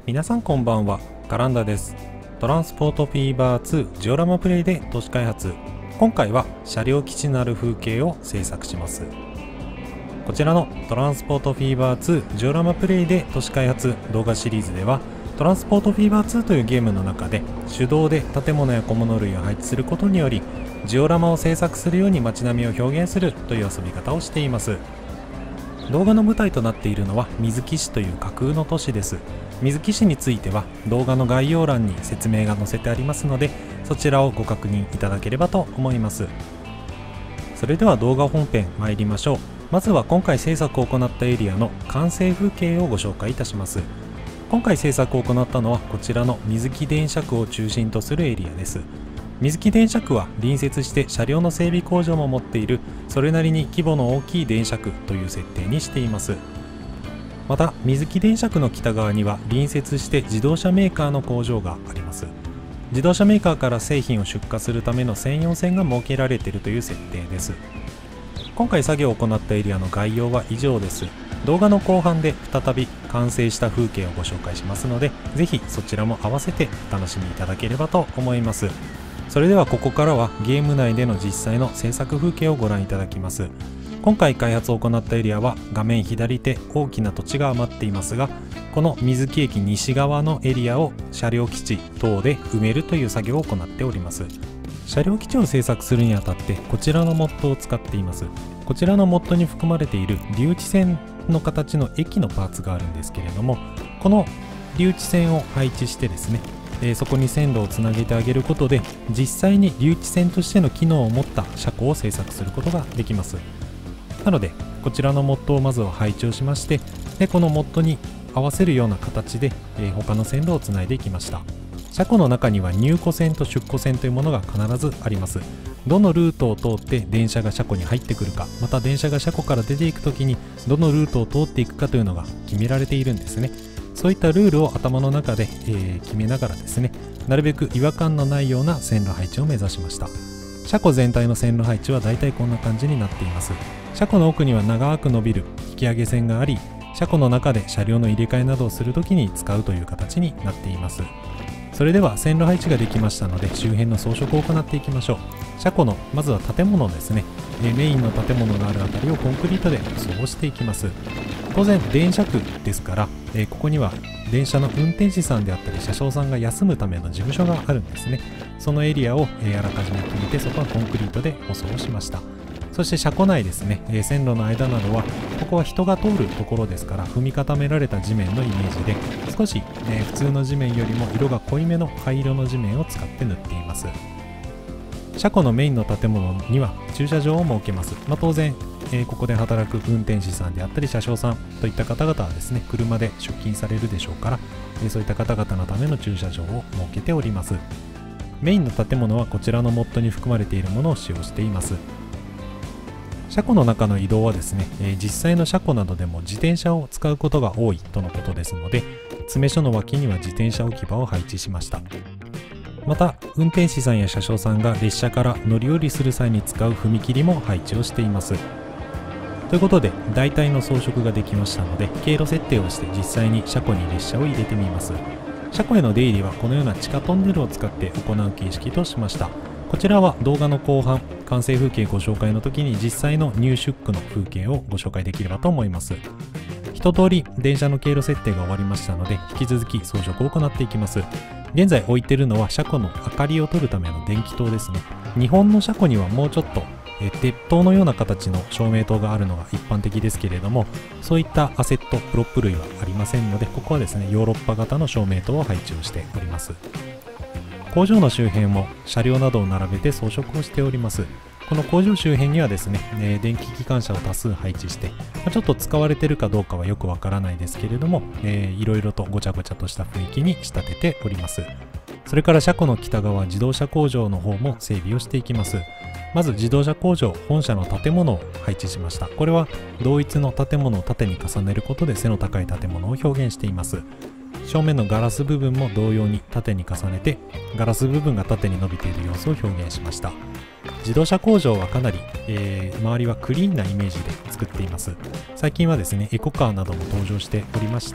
皆さんこんばんは、カランダです。トランスポートフィーバー2ジオラマプレイで都市開発。今回は車両基地のある風景を制作します。こちらのトランスポートフィーバー2ジオラマプレイで都市開発動画シリーズでは、トランスポートフィーバー2というゲームの中で手動で建物や小物類を配置することにより、ジオラマを制作するように街並みを表現するという遊び方をしています。動画の舞台となっているのは水木市という架空の都市です。水木市については動画の概要欄に説明が載せてありますので、そちらをご確認いただければと思います。それでは動画本編参りましょう。まずは今回制作を行ったエリアの完成風景をご紹介いたします。今回制作を行ったのはこちらの水木電車区を中心とするエリアです。水木電車区は隣接して車両の整備工場も持っているそれなりに規模の大きい電車区という設定にしています。また水木電車区の北側には隣接して自動車メーカーの工場があります。自動車メーカーから製品を出荷するための専用線が設けられているという設定です。今回作業を行ったエリアの概要は以上です。動画の後半で再び完成した風景をご紹介しますので、ぜひそちらも合わせてお楽しみいただければと思います。それではここからはゲーム内での実際の制作風景をご覧いただきます。今回開発を行ったエリアは画面左手大きな土地が余っていますが、この水木駅西側のエリアを車両基地等で埋めるという作業を行っております。車両基地を制作するにあたってこちらのモッドを使っています。こちらのモッドに含まれている留置線の形の駅のパーツがあるんですけれども、この留置線を配置してですね、そこに線路をつなげてあげることで実際に留置線としての機能を持った車庫を製作することができます。なのでこちらのモッドをまずは配置をしまして、でこのモッドに合わせるような形で、他の線路をつないでいきました。車庫の中には入庫線と出庫線というものが必ずあります。どのルートを通って電車が車庫に入ってくるか、また電車が車庫から出ていくときにどのルートを通っていくかというのが決められているんですね。そういったルールを頭の中で、決めながらですね、なるべく違和感のないような線路配置を目指しました。車庫全体の線路配置はだいたいこんな感じになっています。車庫の奥には長く伸びる引き上げ線があり、車庫の中で車両の入れ替えなどをするときに使うという形になっています。それでは線路配置ができましたので周辺の装飾を行っていきましょう。車庫のまずは建物ですね、メインの建物があるあたりをコンクリートで舗装していきます。当然電車区ですから、ここには電車の運転士さんであったり車掌さんが休むための事務所があるんですね。そのエリアをあらかじめ決めて、そこはコンクリートで舗装しました。そして車庫内ですね、線路の間などはここは人が通るところですから、踏み固められた地面のイメージで少し、普通の地面よりも色が濃いめの灰色の地面を使って塗っています。車庫のメインの建物には駐車場を設けます。当然、ここで働く運転士さんであったり車掌さんといった方々はですね、車で出勤されるでしょうから、そういった方々のための駐車場を設けております。メインの建物はこちらのモッドに含まれているものを使用しています。車庫の中の移動はですね、実際の車庫などでも自転車を使うことが多いとのことですので、詰め所の脇には自転車置き場を配置しました。また運転士さんや車掌さんが列車から乗り降りする際に使う踏切も配置をしています。ということで大体の装飾ができましたので、経路設定をして実際に車庫に列車を入れてみます。車庫への出入りはこのような地下トンネルを使って行う形式としました。こちらは動画の後半完成風景ご紹介の時に実際の入出区の風景をご紹介できればと思います。一通り電車の経路設定が終わりましたので、引き続き装飾を行っていきます。現在置いているのは車庫の明かりを取るための電気灯ですね。日本の車庫にはもうちょっと鉄塔のような形の照明灯があるのが一般的ですけれども、そういったアセットプロップ類はありませんので、ここはですねヨーロッパ型の照明灯を配置をしております。工場の周辺も車両などを並べて装飾をしております。この工場周辺にはですね、電気機関車を多数配置して、ちょっと使われているかどうかはよくわからないですけれども、いろいろとごちゃごちゃとした雰囲気に仕立てております。それから車庫の北側自動車工場の方も整備をしていきます。まず自動車工場本社の建物を配置しました。これは同一の建物を縦に重ねることで背の高い建物を表現しています。正面のガラス部分も同様に縦に重ねて、ガラス部分が縦に伸びている様子を表現しました。自動車工場はかなり、周りはクリーンなイメージで作っています。最近はですねエコカーなども登場しておりまして、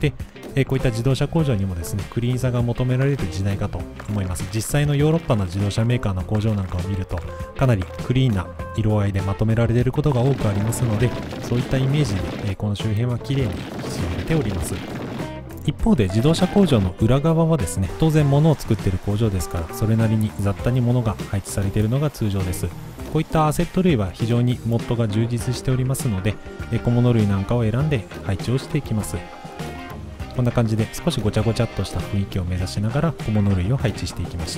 こういった自動車工場にもですね、クリーンさが求められる時代かと思います。実際のヨーロッパの自動車メーカーの工場なんかを見ると、かなりクリーンな色合いでまとめられていることが多くありますので、そういったイメージで、この周辺は綺麗に仕上げております。一方で自動車工場の裏側はですね、当然物を作っている工場ですから、それなりに雑多に物が配置されているのが通常です。こういったアセット類は非常にモッドが充実しておりますので、小物類なんかを選んで配置をしていきます。こんな感じで少しごちゃごちゃっとした雰囲気を目指しながら小物類を配置していきました。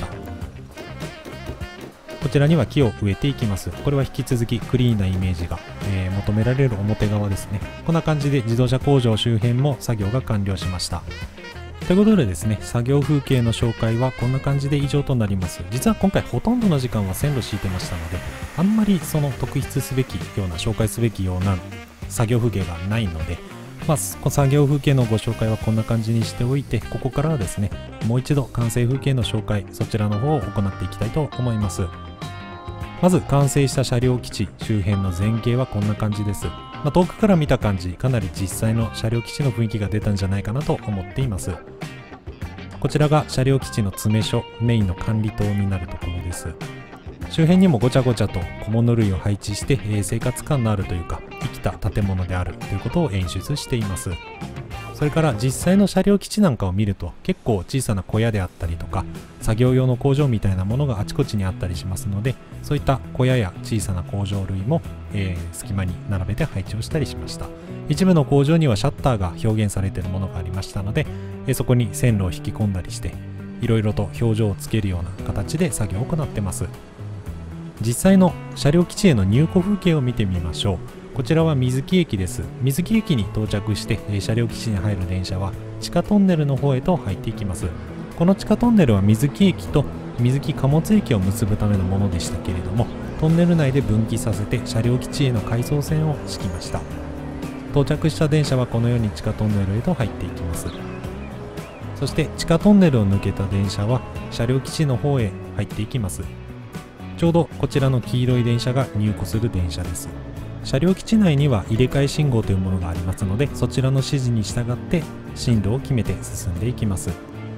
こちらには木を植えていきます。これは引き続きクリーンなイメージが、求められる表側ですね。こんな感じで自動車工場周辺も作業が完了しました。ということでですね、作業風景の紹介はこんな感じで以上となります。実は今回ほとんどの時間は線路敷いてましたので、あんまりその特筆すべきような紹介すべきような作業風景がないので、作業風景のご紹介はこんな感じにしておいて、ここからはですね、もう一度完成風景の紹介、そちらの方を行っていきたいと思います。まず完成した車両基地周辺の前景はこんな感じです。遠くから見た感じ、かなり実際の車両基地の雰囲気が出たんじゃないかなと思っています。こちらが車両基地の詰め所、メインの管理棟になるところです。周辺にもごちゃごちゃと小物類を配置して、生活感のあるというか生きた建物であるということを演出しています。それから実際の車両基地なんかを見ると結構小さな小屋であったりとか作業用の工場みたいなものがあちこちにあったりしますので、そういった小屋や小さな工場類も、隙間に並べて配置をしたりしました。一部の工場にはシャッターが表現されているものがありましたので、そこに線路を引き込んだりしていろいろと表情をつけるような形で作業を行ってます。実際の車両基地への入庫風景を見てみましょう。こちらは水木駅です。水木駅に到着して車両基地に入る電車は地下トンネルの方へと入っていきます。この地下トンネルは水木駅と水木貨物駅を結ぶためのものでしたけれども、トンネル内で分岐させて車両基地への回送線を敷きました。到着した電車はこのように地下トンネルへと入っていきます。そして地下トンネルを抜けた電車は車両基地の方へ入っていきます。ちょうどこちらの黄色い電車が入庫する電車です。車両基地内には入れ替え信号というものがありますので、そちらの指示に従って進路を決めて進んでいきます。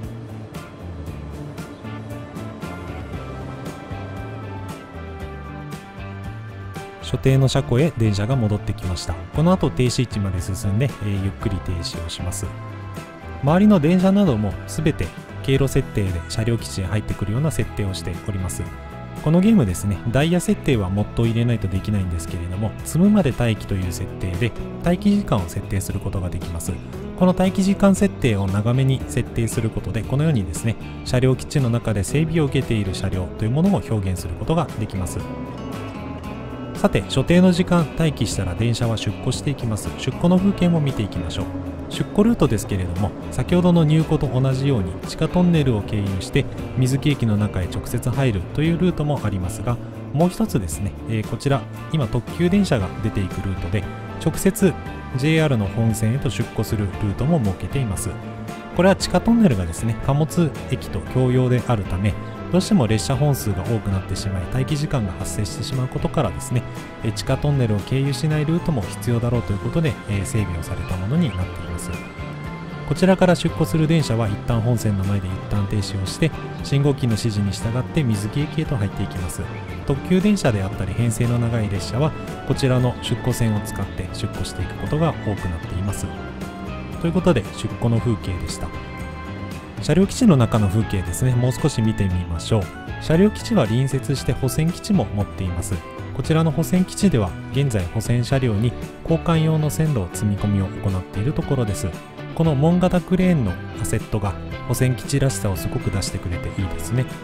所定の車庫へ電車が戻ってきました。この後停止位置まで進んで、ゆっくり停止をします。周りの電車なども全て経路設定で車両基地へ入ってくるような設定をしております。このゲームですね、ダイヤ設定はモッドを入れないとできないんですけれども、積むまで待機という設定で待機時間を設定することができます。この待機時間設定を長めに設定することで、このようにですね、車両基地の中で整備を受けている車両というものを表現することができます。さて、所定の時間待機したら電車は出庫していきます。出庫の風景も見ていきましょう。出庫ルートですけれども、先ほどの入庫と同じように地下トンネルを経由して水木駅の中へ直接入るというルートもありますが、もう一つですね、こちら今特急電車が出ていくルートで直接 JR の本線へと出庫するルートも設けています。これは地下トンネルがですね、貨物駅と共用であるため、どうしても列車本数が多くなってしまい待機時間が発生してしまうことからですね、地下トンネルを経由しないルートも必要だろうということで、整備をされたものになっています。こちらから出庫する電車は一旦本線の前で一旦停止をして、信号機の指示に従って水木駅へと入っていきます。特急電車であったり編成の長い列車はこちらの出庫線を使って出庫していくことが多くなっています。ということで出庫の風景でした。車両基地の中の風景ですね、もう少し見てみましょう。車両基地は隣接して保線基地も持っています。こちらの保線基地では現在保線車両に交換用の線路を積み込みを行っているところです。この門型クレーンのカセットが保線基地らしさをすごく出してくれていいですね。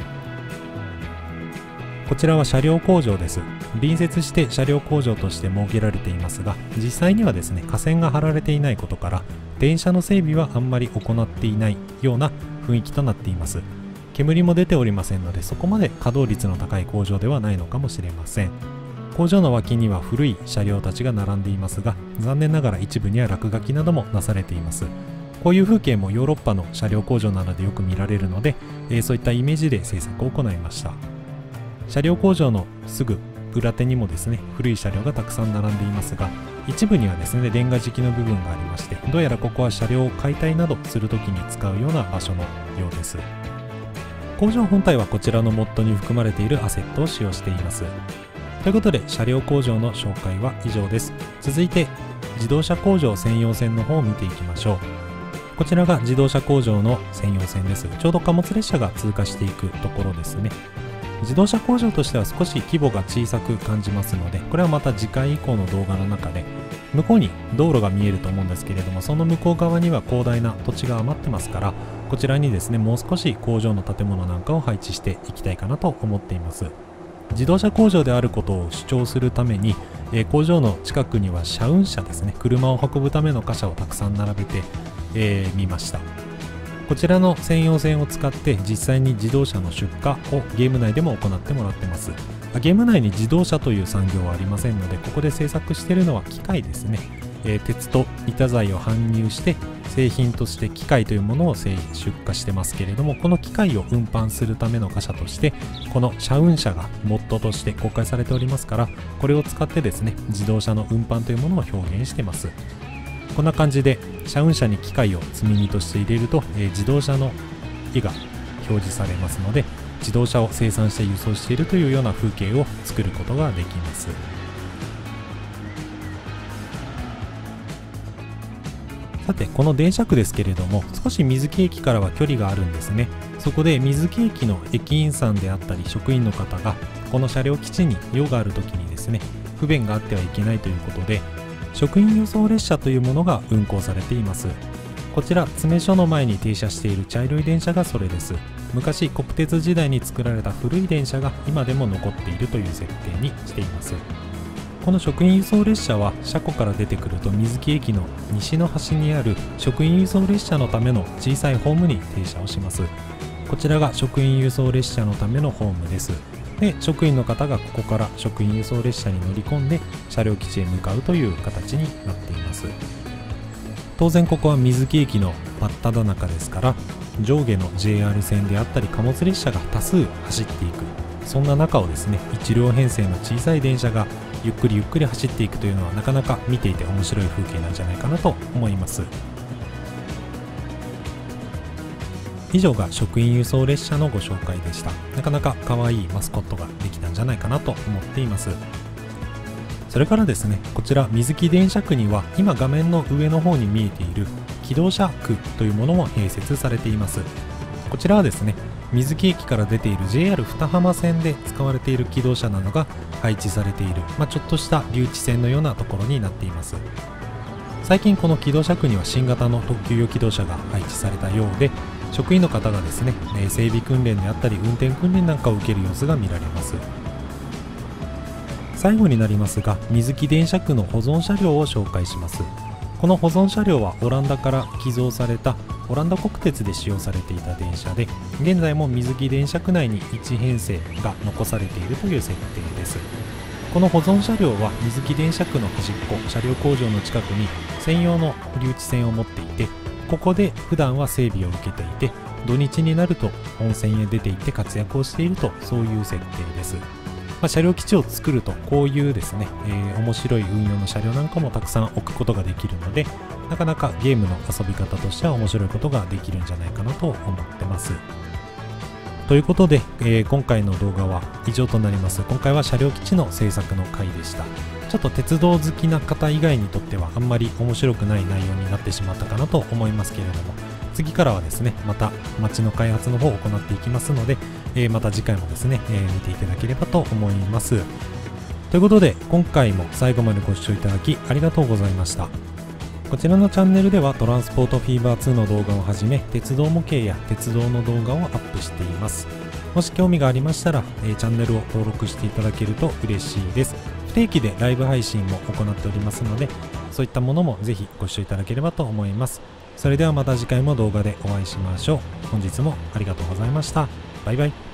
こちらは車両工場です。隣接して車両工場として設けられていますが、実際にはですね、架線が張られていないことから電車の整備はあんまり行っていないような雰囲気となっています。煙も出ておりませんので、そこまで稼働率の高い工場ではないのかもしれません。工場の脇には古い車両たちが並んでいますが、残念ながら一部には落書きなどもなされています。こういう風景もヨーロッパの車両工場などでよく見られるので、そういったイメージで制作を行いました。車両工場のすぐ裏手にもですね、古い車両がたくさん並んでいますが、 一部にはですねレンガ敷きの部分がありまして、どうやらここは車両を解体などするときに使うような場所のようです。工場本体はこちらのモッドに含まれているアセットを使用しています。ということで車両工場の紹介は以上です。続いて自動車工場専用線の方を見ていきましょう。こちらが自動車工場の専用線です。ちょうど貨物列車が通過していくところですね。自動車工場としては少し規模が小さく感じますので、これはまた次回以降の動画の中で、向こうに道路が見えると思うんですけれども、その向こう側には広大な土地が余ってますから、こちらにですねもう少し工場の建物なんかを配置していきたいかなと思っています。自動車工場であることを主張するために、工場の近くには車運車ですね、車を運ぶための貨車をたくさん並べてみました。こちらの専用線を使って実際に自動車の出荷をゲーム内でも行ってもらってます。ゲーム内に自動車という産業はありませんので、ここで製作しているのは機械ですね。鉄と板材を搬入して製品として機械というものを出荷してますけれども、この機械を運搬するための貨車としてこの車運車がモッドとして公開されておりますから、これを使ってですね自動車の運搬というものを表現してます。こんな感じで車運車に機械を積み荷として入れると、自動車の絵が表示されますので、自動車を生産して輸送しているというような風景を作ることができます。さてこの電車区ですけれども、少し水木駅からは距離があるんですね。そこで水木駅の駅員さんであったり職員の方がこの車両基地に用がある時にですね不便があってはいけないということで、職員輸送列車というものが運行されています。こちら詰所の前に停車している茶色い電車がそれです。昔国鉄時代に作られた古い電車が今でも残っているという設定にしています。この職員輸送列車は車庫から出てくると水木駅の西の端にある職員輸送列車のための小さいホームに停車をします。こちらが職員輸送列車のためのホームです。で、職員の方がここから職員輸送列車に乗り込んで車両基地へ向かうという形になっています。当然ここは水木駅の真っ只中ですから、上下の JR 線であったり貨物列車が多数走っていく、そんな中をですね1両編成の小さい電車がゆっくりゆっくり走っていくというのはなかなか見ていて面白い風景なんじゃないかなと思います。以上が職員輸送列車のご紹介でした。なかなか可愛いマスコットができたんじゃないかなと思っています。それからですね、こちら水木電車区には今画面の上の方に見えている機動車区というものも併設されています。こちらはですね、水木駅から出ている JR 二浜線で使われている気動車などが配置されている、ちょっとした留置線のようなところになっています。最近この機動車区には新型の特急用気動車が配置されたようで、職員の方がですね、整備訓練であったり運転訓練なんかを受ける様子が見られます。最後になりますが、水木電車区の保存車両を紹介します。この保存車両はオランダから寄贈されたオランダ国鉄で使用されていた電車で、現在も水木電車区内に1編成が残されているという設定です。この保存車両は水木電車区の端っこ車両工場の近くに専用の留置線を持っていて、ここで普段は整備を受けていて、土日になると本線へ出て行って活躍をしていると、そういう設定です。車両基地を作るとこういうですね、面白い運用の車両なんかもたくさん置くことができるので、なかなかゲームの遊び方としては面白いことができるんじゃないかなと思ってます。ということで、今回の動画は以上となります。今回は車両基地の制作の回でした。ちょっと鉄道好きな方以外にとってはあんまり面白くない内容になってしまったかなと思いますけれども、次からはですねまた街の開発の方を行っていきますので、また次回もですね、見ていただければと思います。ということで今回も最後までご視聴いただきありがとうございました。こちらのチャンネルではトランスポートフィーバー2の動画をはじめ鉄道模型や鉄道の動画をアップしています。もし興味がありましたら、チャンネルを登録していただけると嬉しいです。不定期でライブ配信も行っておりますので、そういったものもぜひご視聴いただければと思います。それではまた次回も動画でお会いしましょう。本日もありがとうございました。バイバイ。